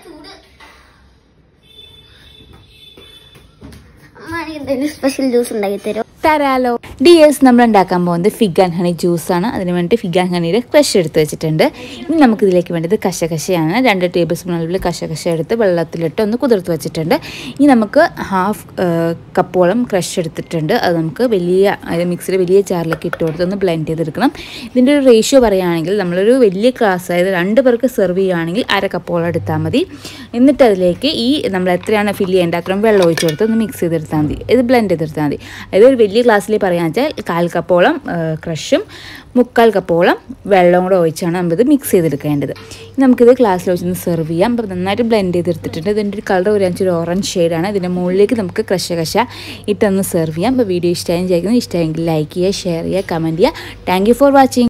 Special juice ഉണ്ടാക്കി തരും തരാലോ. Dears, നമ്മൾ ഉണ്ടാക്കാൻ പോകുന്നത് ഫിഗ് ആൻഡ് ഹണി ജ്യൂസാണ്. അതിന് വേണ്ടി ഫിഗ് ആൻഡ് ഹണിയുടെ ക്രഷ് എടുത്ത് വെച്ചിട്ടുണ്ട്. ഇനി നമുക്കിതിലേക്ക് വേണ്ടത് കശകശയാണ്. 2 ടേബിൾ സ്പൂൺ അളവിൽ കശകശ എടുത്ത് വെള്ളത്തിലിട്ട് ഒന്ന് കുതിർത്ത് വെച്ചിട്ടുണ്ട്. ഇനി നമുക്ക് ഹാഫ് കപ്പോളം ക്രഷ് എടുത്തിട്ടുണ്ട്. അത് നമുക്ക് മിക്സിയിൽ വലിയ ജാറിലേക്ക് ഇട്ട് കൊടുത്ത് ഒന്ന് ബ്ലെൻഡ് ചെയ്തെടുക്കണം. ഇതിൻ്റെ ഒരു റേഷ്യോ പറയുകയാണെങ്കിൽ നമ്മളൊരു വലിയ ഗ്ലാസ്, അതായത് 2 പേർക്ക് സെർവ് ചെയ്യുകയാണെങ്കിൽ 1/2 കപ്പോളം എടുത്താൽ മതി. എന്നിട്ട് അതിലേക്ക് നമ്മൾ എത്രയാണ് ഫില്ല് ചെയ്യേണ്ടത് അത്രയും വെള്ളം ഒഴിച്ച് കൊടുത്ത് ഒന്ന് മിക്സ് ചെയ്തെടുത്താൽ മതി. ഇത് ബ്ലെൻഡ് ചെയ്തെടുത്താൽ മതി. അതായത് ഒരു വലിയ ഗ്ലാസ്സിൽ പറയാന്ന് വെച്ചാൽ 1/4 കപ്പോളം ക്രഷും 3/4 കപ്പോളം വെള്ളം കൂടെ ഒഴിച്ചാണ് നമ്മളിത് മിക്സ് ചെയ്തെടുക്കേണ്ടത്. നമുക്കിത് ഗ്ലാസ്സിൽ വെച്ചൊന്ന് സെർവ് ചെയ്യാം. അപ്പോൾ നന്നായിട്ട് ബ്ലെൻഡ് ചെയ്തെടുത്തിട്ടുണ്ട്. ഇതിൻ്റെ ഒരു കളർ ഒരു ഓറഞ്ച് ഷെയ്ഡാണ്. ഇതിൻ്റെ മുകളിലേക്ക് നമുക്ക് കശകശ ഇട്ടൊന്ന് സെർവ് ചെയ്യാം. അപ്പോൾ വീഡിയോ ഇഷ്ടമായി വിചാരിക്കുന്നത്. ഇഷ്ടമെങ്കിൽ ലൈക്ക് ചെയ്യുക, ഷെയർ ചെയ്യുക, കമൻറ്റ് ചെയ്യുക. Thank you for watching.